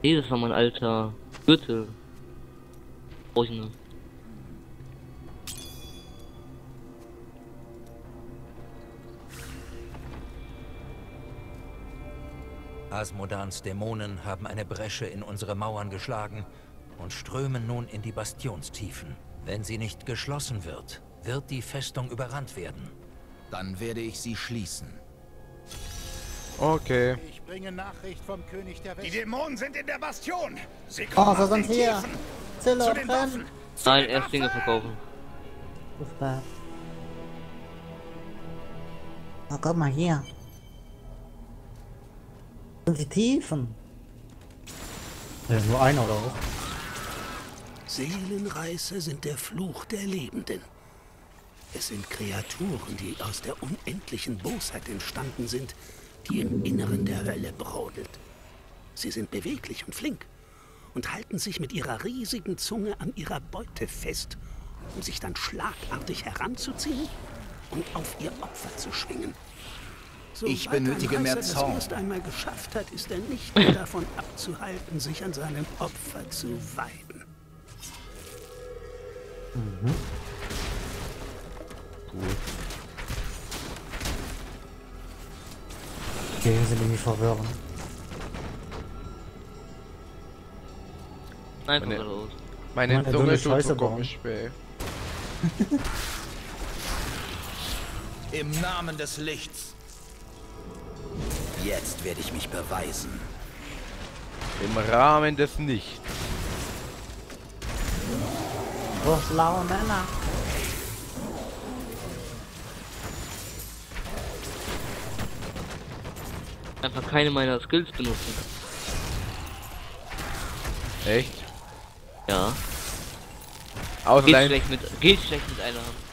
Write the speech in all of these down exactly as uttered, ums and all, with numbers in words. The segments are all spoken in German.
Nee, das war mein alter Gürtel. Brauch ich nur. Asmodans Dämonen haben eine Bresche in unsere Mauern geschlagen und strömen nun in die Bastionstiefen. Wenn sie nicht geschlossen wird, wird die Festung überrannt werden. Dann werde ich sie schließen. Okay. Ich bringe Nachricht vom König der Welt. Die Dämonen sind in der Bastion. Sie kommen Oh, so aus den sind hier. Tiefen. Zillow, Zu den Fan. Waffen. Zu Nein, den erst Dinge Waffen. verkaufen. Super. Oh, guck mal hier. Sind die Tiefen? Ja, nur einer oder auch? Seelenreißer sind der Fluch der Lebenden. Es sind Kreaturen, die aus der unendlichen Bosheit entstanden sind, die im Inneren der Hölle brodelt. Sie sind beweglich und flink und halten sich mit ihrer riesigen Zunge an ihrer Beute fest, um sich dann schlagartig heranzuziehen und auf ihr Opfer zu schwingen. Ich Sobald benötige ein mehr Reißer Zaum. das erst einmal geschafft hat, ist er nicht mehr davon abzuhalten, sich an seinem Opfer zu weiden. Mhm. Gut. Okay, wir sind irgendwie verwirrend. Nein, Meine- kommt raus. Meine Meine Zunge dumme tut Scheiße so bauen. komisch weh. Im Namen des Lichts. Jetzt werde ich mich beweisen. Im Rahmen des Nichts. Oh, schlaue Männer. Einfach keine meiner Skills benutzen. Echt? Ja. Außer Geht dein... schlecht mit, geht schlecht mit einer Hand.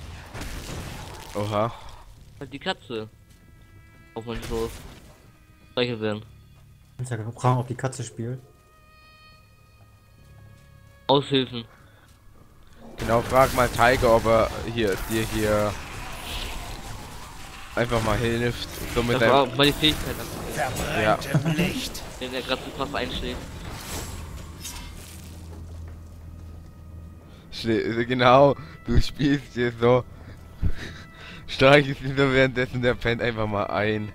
Oha. Halt die Katze. Auch mal so streichelt werden. Kannst ja fragen, ob die Katze spielt. Aushilfen. Genau, frag mal Tiger, ob er hier dir hier einfach mal hilft. So mit Das war deinem... auch mal die Fähigkeit an, Verbrennt Ja. im Licht. wenn er gerade so fast einschlägt. Schle- Genau, du spielst hier so. Streichelst ihn so währenddessen, der pennt einfach mal ein.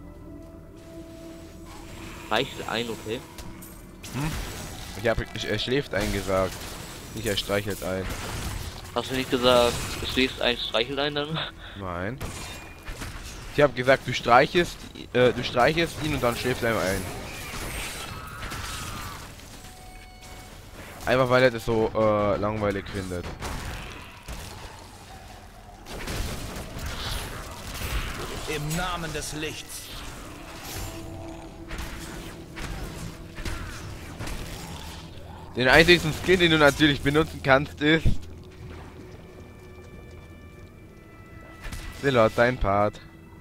Reicht ein, okay. Ich hab, er schläft eingesagt. Nicht, er streichelt ein. Hast du nicht gesagt, du schläfst ein, streichelt ein dann? Nein. Ich habe gesagt, du streichelst, äh, du streichelst ihn und dann schläft er ihm ein. Einfach weil er das so äh, langweilig findet. Im Namen des Lichts. Den einzigen Skin, den du natürlich benutzen kannst, ist... Zillot, dein Part.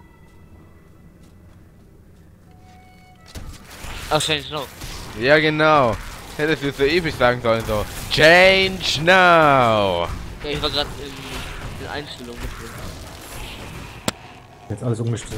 Ach, Change Now. Ja, genau. Hättest du so ewig sagen sollen, so. Change now! Ja, ich war gerade in den Einstellungen mit drin. Jetzt alles umgestellt.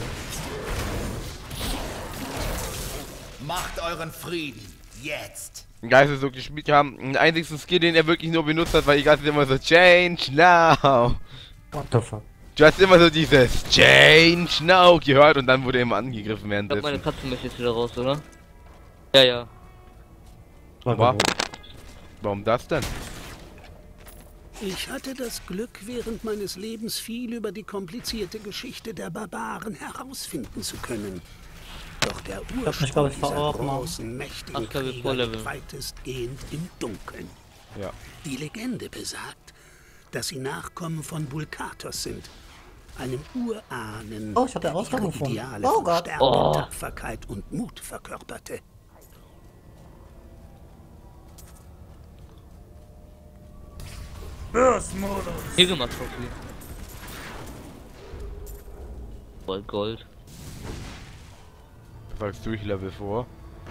Macht euren Frieden. Jetzt. Geil, dass wir so gespielt haben. Den einzigen Skill, den er wirklich nur benutzt hat, weil die ganze Zeit immer so Change now! What the fuck? Du hast immer so dieses Change now gehört und dann wurde er immer angegriffen Ich glaube, meine währenddessen. Katze möchte jetzt wieder raus, oder? Ja, ja. Aber warum das denn? Ich hatte das Glück, während meines Lebens viel über die komplizierte Geschichte der Barbaren herausfinden zu können. Doch der hab mich, Ursprung glaub ich, dieser verordnet. großen, mächtigen Ach, glaub ich, Krieger Vorlevel. liegt weitestgehend im Dunkeln. Ja. Die Legende besagt, dass sie Nachkommen von Vulkatos sind, einem Urahnen, Oh, ich hab den der Ausgang ihre gefunden. Ideale Oh von Gott. Stärke, Oh. Tapferkeit und Mut verkörperte. Hier gemacht, Trophy. Voll Gold. Sagst du, ich Level vor.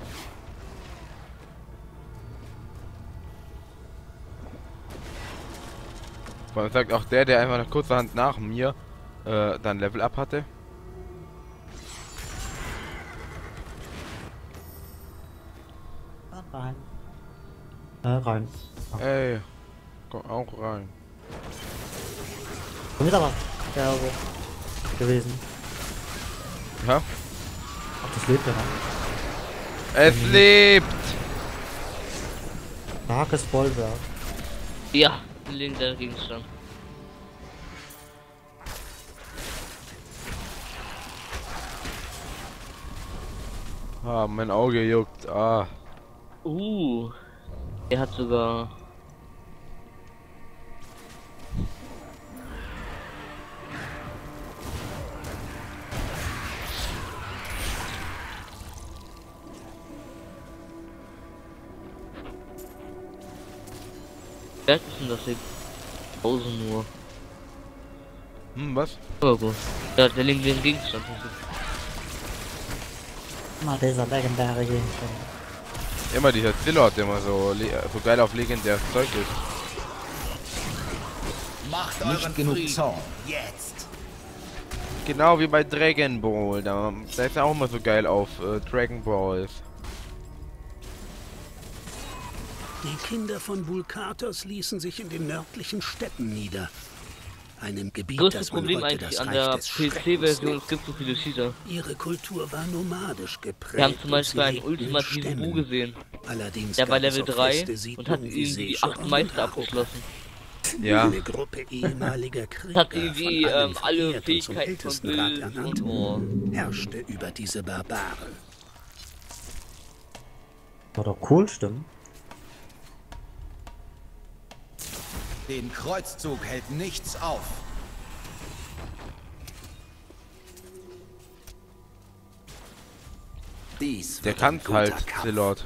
Man sagt auch der, der einfach nach kurzerhand nach mir äh, dann Level Up hatte. Rein. Äh, rein. Ey, komm auch rein. Komm wieder was. Ja, so. Gewesen. Ja? Ach, das lebt ja noch. Es mhm. lebt! Starkes Bollwerk. Ja, legendärer Gegenstand. Ah, mein Auge juckt. Ah. Uh, er hat sogar. Wer ist denn das hier? Tausend nur. Hm, was? Oh gut. Ja, der legendäre Gegenstand. Mal dieser legendäre Gegenstand. Immer dieser Zillot, der immer so, so geil auf legendäres Zeug ist. Macht Nicht euren genug Frieden. Zorn. Jetzt. Genau wie bei Dragon Ball. Da, da ist er auch immer so geil auf äh, Dragon Balls. Die Kinder von Vulkatos ließen sich in den nördlichen Steppen nieder. Einem Gebiet, Größtes das man Problem heute eigentlich das an Reich der des P C-Version, es gibt so viele Cheater. Ihre Kultur war nomadisch geprägt. Wir haben zum und Beispiel sie einen lebten in ultimativen Stämmen. Bu gesehen. Allerdings Der war gab es Level auch drei feste und hat Siedlungen wie irgendwie die Seeschau acht und Meister Haruka. abgeschlossen. Ja. Eine Gruppe ehemaliger Krieger, Hat irgendwie von allen ähm, alle verehrt und zum Fähigkeiten von ältesten Rat Bild ernannt, und oh. herrschte über diese Barbaren. War doch cool, stimmt. Den Kreuzzug hält nichts auf. Dies Der wird kann's ein guter halt, Kampf. Zillot.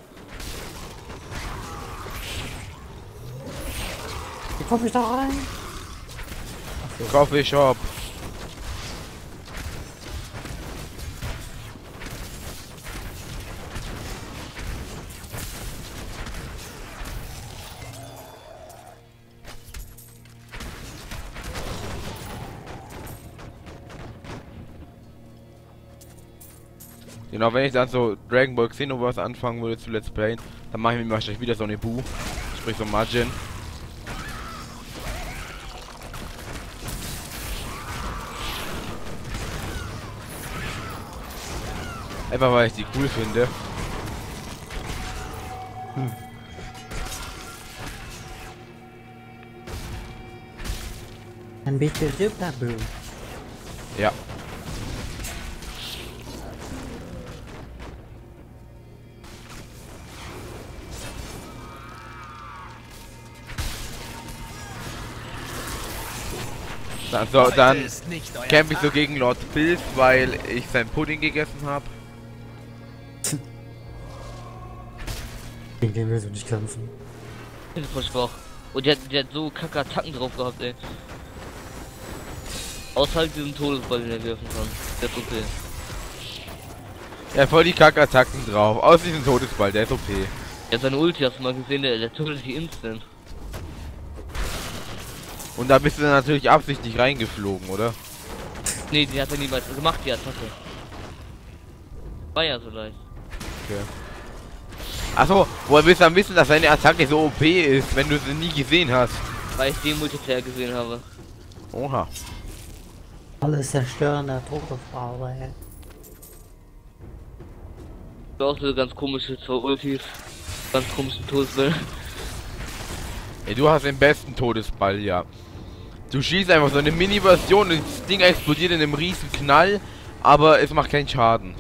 Wie komm ich da rein? Coffee Shop. Genau, wenn ich dann so Dragon Ball Xenoverse anfangen würde zu Let's Playen, dann mache ich mir wahrscheinlich wieder so eine Bu, sprich so Majin. Einfach weil ich die cool finde. Hm. Ein bisschen Superboo. Ja. Dann, so, dann kämpfe ich so gegen Lord Pilz, weil ich sein Pudding gegessen habe. Gegen den willst du nicht kämpfen. Das ist voll schwach. Und der, der hat so kacke Attacken drauf gehabt, ey. Außer halt diesen Todesball, den er werfen kann. Der ist okay. Ja, voll die Kackattacken drauf. Aus diesem Todesball, der ist O P. Ja, seine Ulti hast du mal gesehen, der, der tötet die instant. Und da bist du dann natürlich absichtlich reingeflogen, oder? Nee, die hat er niemals gemacht, die Attacke. War ja so leicht. Okay. Achso, woher willst du dann wissen, dass seine Attacke so O P ist, wenn du sie nie gesehen hast? Weil ich den Multiplayer gesehen habe. Oha. Alles zerstören, der Todesfrau, ey. Du hast auch so ganz komische zwei Ultis. Ganz komischen Todesball. Ey, du hast den besten Todesball, ja. Du schießt einfach so eine Mini-Version und das Ding explodiert in einem riesen Knall, aber es macht keinen Schaden.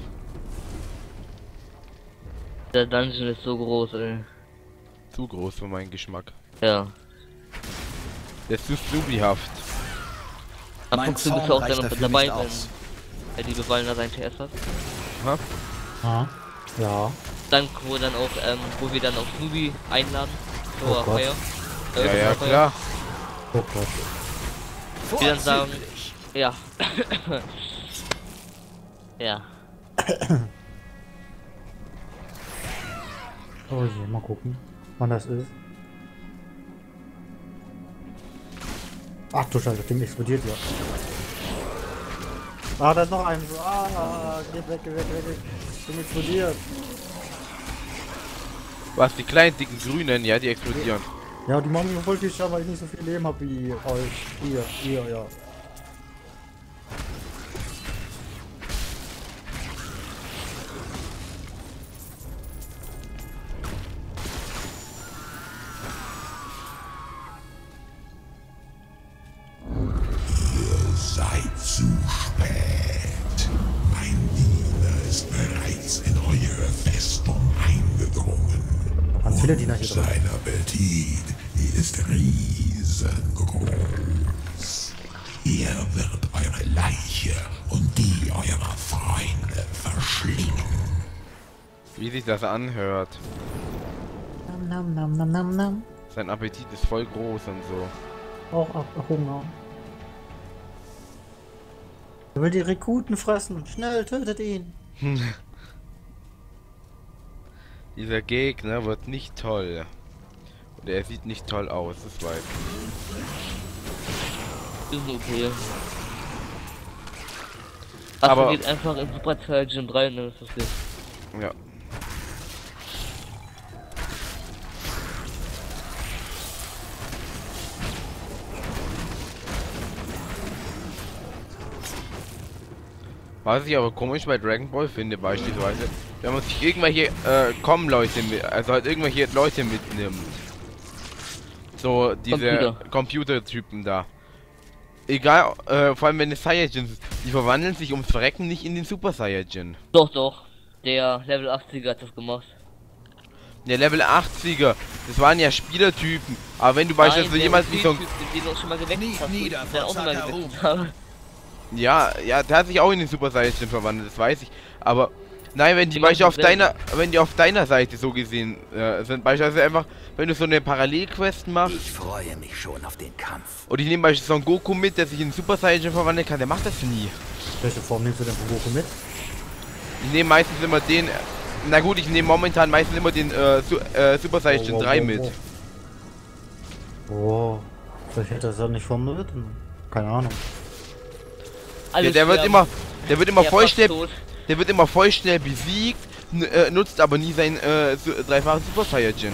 Der Dungeon ist so groß, ey. Zu groß für meinen Geschmack. Ja. Der ist zu Snoopyhaft. Am Mein Punkt bist Zorn du auch reicht dann noch dafür dabei, nicht wenn aus. er die Bewalner sein T S hat. Ha? Ja. Ja. Dann, wo dann auch, ähm, wo wir dann auch Snoopy einladen. So, Oh Gott. Feuer. Äh, Ja, ja, Feuer. klar. Oh Gott. Die dann sagen, Vorzüglich. ja. Ja. Oh je, mal gucken, wann das ist. Ach du Scheiße, das Ding explodiert ja. Ah, da ist noch ein. Ah, geh weg, geh weg, geh weg. Das Ding explodiert. Was, die kleinen, dicken Grünen, ja, die explodieren. Ja, die machen mir voll viel Schaden, weil ich nicht so viel Leben habe wie euch. Ihr, ihr, ja. Seid zu spät. Mein Diener ist bereits in eure Festung eingedrungen. Ganz viele Diener hier drin. Sein Appetit ist riesengroß. Er wird eure Leiche und die eurer Freunde verschlingen. Wie sich das anhört. Nam, nam, nam, nam, nam, nam. Sein Appetit ist voll groß und so. Auch ab Hunger. Er will die Rekruten fressen. Schnell, tötet ihn. Dieser Gegner wird nicht toll. Und er sieht nicht toll aus, das weiß ich. Ist okay. Aber- Aber geht einfach in Super Saiyan rein, dann ist das geht. Ja. Was ich aber komisch bei Dragon Ball finde, beispielsweise, wenn man sich irgendwelche äh, kommen-Leute mit, also halt irgendwelche Leute mitnimmt. So diese Computer. Computertypen da. Egal, äh, vor allem wenn es Saiyajins, die verwandeln sich ums Verrecken nicht in den Super Saiyajin. Doch, doch. Der Level achtziger hat das gemacht. Der Level achtziger, das waren ja Spielertypen, aber wenn du beispielsweise jemals wie so ein... Den du auch schon mal gewechselt Nie hast, nieder der vor auch mal Sakaru. gewechselt habe. Ja, ja, der hat sich auch in den Super Saiyajin verwandelt, das weiß ich. Aber nein, wenn die Die beispielsweise auf machen selber. deiner, wenn die auf deiner Seite so gesehen äh, sind, beispielsweise einfach, wenn du so eine Parallelquest machst, Ich freue mich schon auf den Kampf. und ich nehme beispielsweise so einen Goku mit, der sich in den Super Saiyajin verwandeln kann, der macht das nie. Welche Form nimmst du denn von Goku mit? Ich nehme meistens immer den, na gut, ich nehme momentan meistens immer den äh, Su äh, Super Saiyajin drei mit. Oh, vielleicht hätte er es ja nicht vermuten. Keine Ahnung. Der, Alles der wird sterben. immer, der wird immer Der voll fast schnell, tot. der wird immer voll schnell besiegt, n äh, nutzt aber nie sein äh, su dreifachen Super Saiyajin.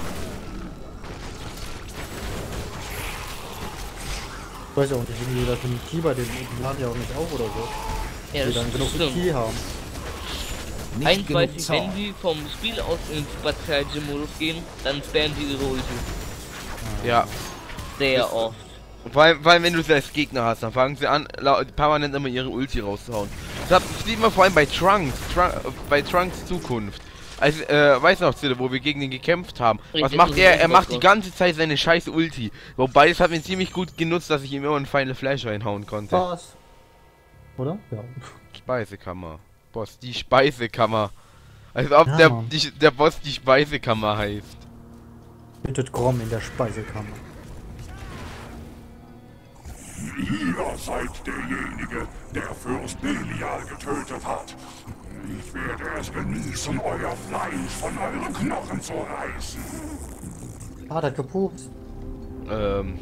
Ich weiß ja auch nicht, irgendwie das mit dem Ki bei den die laden ja auch nicht auf oder so. Ja, Die das dann genug stimmt. Ki haben. Nicht Eins genug weiß ich, Zorn. wenn die vom Spiel aus in Super Saiyan Modus gehen, dann spammen die ihre Ulti. Ja. Sehr oft. Und vor allem, vor allem wenn du sie als Gegner hast, dann fangen sie an, lau- permanent immer ihre Ulti rauszuhauen. Das hab- das sieht man vor allem bei Trunks, Trun äh, bei Trunks Zukunft. Also, äh, weiß noch, Zille, wo wir gegen den gekämpft haben. Was Richtig, macht das er? ist Er macht die was. ganze Zeit seine scheiß Ulti. Wobei, es hat mir ziemlich gut genutzt, dass ich ihm immer einen Final Flash reinhauen konnte. Was? Oder? Ja. Speisekammer. Boss, die Speisekammer. Als ob Ja, der, Mann. die, der Boss die Speisekammer heißt. Bittet Grom in der Speisekammer. Ihr seid derjenige, der Fürst Belial getötet hat. Ich werde es genießen, euer Fleisch von euren Knochen zu reißen. Ah, der hat gepupt. Ähm.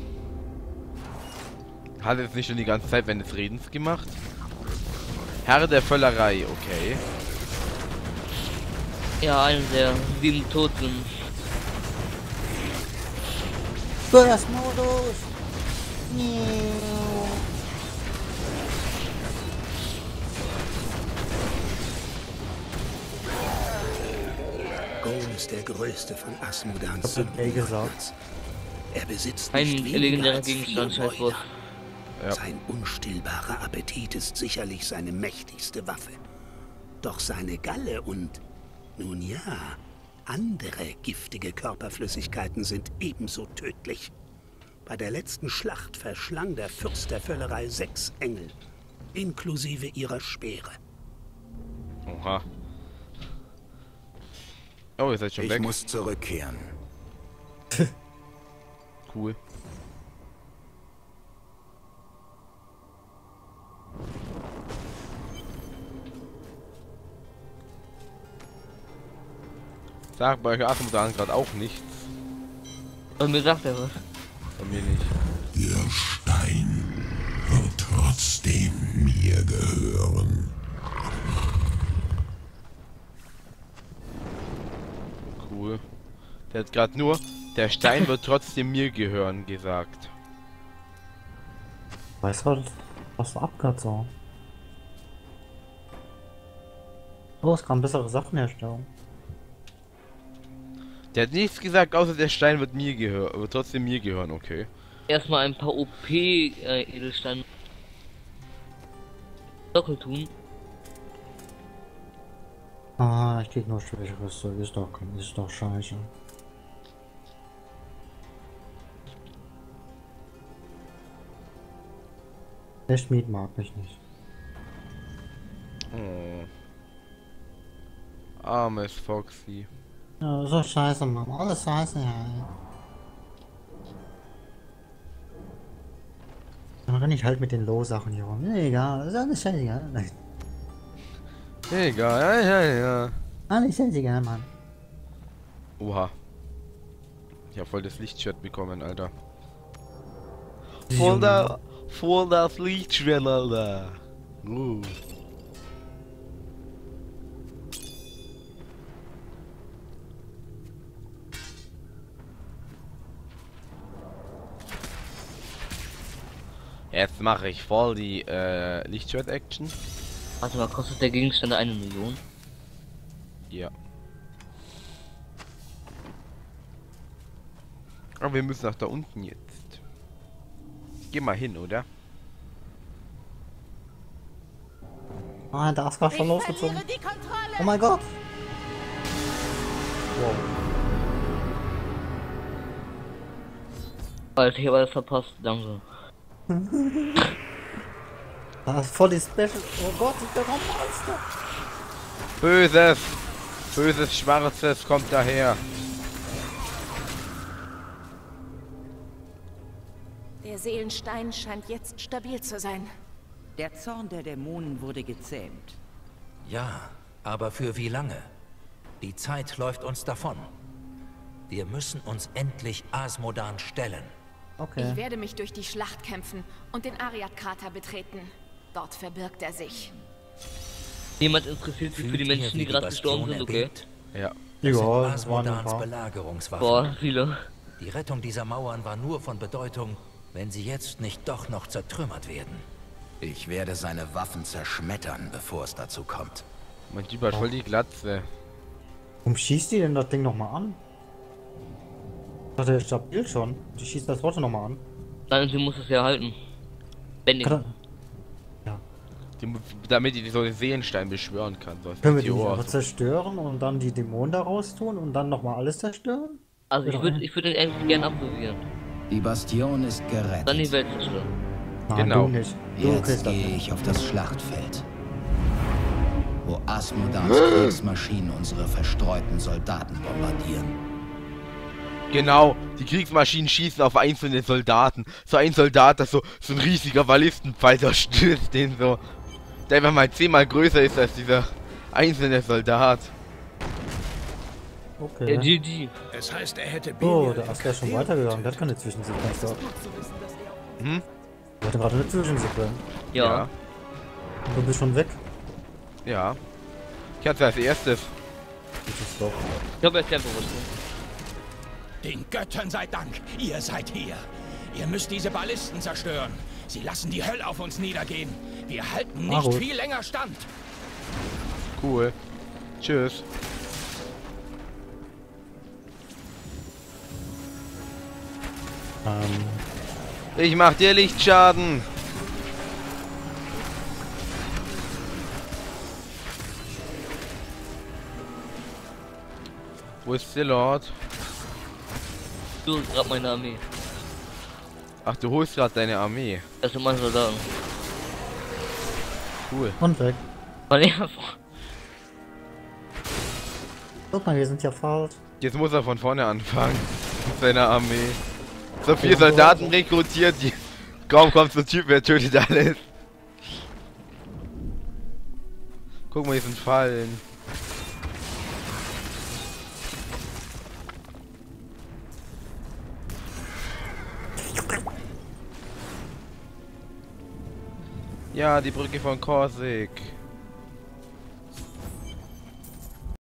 Hat es nicht schon die ganze Zeit während des Redens gemacht? Herr der Völlerei, okay. Ja, einer der sieben tot sind. Burst Modus! Gon ist der größte von Asmodans Ich hab ey gesagt. Sünden. Er besitzt Ein nicht weniger legendärer als vier Gegenstand, scheiß Mäuler. Ja. Sein unstillbarer Appetit ist sicherlich seine mächtigste Waffe. Doch seine Galle und, nun ja, andere giftige Körperflüssigkeiten sind ebenso tödlich. Bei der letzten Schlacht verschlang der Fürst der Völlerei sechs Engel, inklusive ihrer Speere. Oha. Oh, ihr seid schon Ich weg. muss zurückkehren. Cool. Sag bei euch Atemdan gerade auch nichts. Und mir sagt er was. Bei mir nicht. Der Stein wird trotzdem mir gehören. Cool. Der hat gerade nur, der Stein wird trotzdem mir gehören, gesagt. Weiß halt, was du abgehört so. Oh, es kann bessere Sachen herstellen. Der hat nichts gesagt, außer der Stein wird mir gehören, wird trotzdem mir gehören, okay. Erstmal ein paar O P äh, Edelsteine Sockel tun. Ah, ich krieg nur schwächeres Zeug. Ist doch, ist doch scheiße. Der Schmied mag mich nicht. Oh. Armes Foxy. Ja, so scheiße, Mann. Alles scheiße, ja. Dann renn ich halt mit den Low-Sachen hier rum. Egal, ist alles scheißegal. Nein. Egal, ja, ja, ja. Alles scheißegal, Mann. Oha. Ich hab voll das Lichtschwert bekommen, Alter. Voll da, voll das Lichtschwert, Alter. Uh. Jetzt mache ich voll die äh, Lichtschwert-Action. Warte mal, kostet der Gegenstand eine Million? Ja. Aber wir müssen nach da unten jetzt. Geh mal hin, oder? Ah, da ist gerade schon losgezogen. Oh mein Gott. Wow. Alter, ich habe alles verpasst, danke. Da ist voll die Special. Oh Gott, ist der Raummonster. Böses! Böses Schwarzes kommt daher. Der Seelenstein scheint jetzt stabil zu sein. Der Zorn der Dämonen wurde gezähmt. Ja, aber für wie lange? Die Zeit läuft uns davon. Wir müssen uns endlich Asmodan stellen. Okay. Ich werde mich durch die Schlacht kämpfen und den Ariad-Krater betreten. Dort verbirgt er sich. Jemand interessiert sich für die Menschen, die gerade gestorben sind, okay? Ja. Das sind Ja, das waren ein Asmodans paar. Belagerungswaffen. Boah, viele. Die Rettung dieser Mauern war nur von Bedeutung, wenn sie jetzt nicht doch noch zertrümmert werden. Ich werde seine Waffen zerschmettern, bevor es dazu kommt. Mein Typ hat voll die Glatze. Warum schießt die denn das Ding nochmal an? Ich dachte, der ist stabil schon. Die schießt das heute nochmal an. Nein, sie muss es ja halten. Bändigen. Kann er- Die, damit die so den Seelenstein beschwören kann. So Können wir die nicht einfach zerstören und dann die Dämonen da raus tun und dann nochmal alles zerstören? Also ich würde ich würde den eigentlich gerne absolvieren. Die Bastion ist Dann gerettet. die Welt zerstören. Nein, Genau. du nicht. Du Jetzt kriegst das gehe nicht. ich auf das Schlachtfeld, wo Asmodans Kriegsmaschinen unsere verstreuten Soldaten bombardieren. Genau, die Kriegsmaschinen schießen auf einzelne Soldaten. So ein Soldat, das so, so ein riesiger Ballistenpfeiler stößt den so. Der einfach mal zehnmal größer ist als dieser einzelne Soldat. Ja, Okay. G G. Es heißt, er hätte Oh, Belial der ist ja schon weitergegangen. Der hat keine Zwischensequenz gehabt. Hm? Der hatte gerade eine Zwischensequenz. Ja. Ja. Du bist schon weg. Ja. Ich hatte als erstes. Das ist doch. Ich habe jetzt Temporüstung. Den Göttern sei Dank, ihr seid hier. Ihr müsst diese Ballisten zerstören. Sie lassen die Hölle auf uns niedergehen. Wir halten Ah, nicht gut. viel länger stand. Cool. Tschüss. Ähm. Ich mach dir Lichtschaden. Wo ist der Lord? Du hast gerade meine Armee. Ach, du holst gerade deine Armee. Das sind meine Soldaten. Cool. Und weg. Weil ich einfach. Guck mal, wir sind ja falsch. Jetzt muss er von vorne anfangen. Mit seiner Armee. So viele Soldaten rekrutiert, die kaum kommt so ein Typ, wer tötet alles. Guck mal, hier sind Fallen. Ja, die Brücke von Korsik.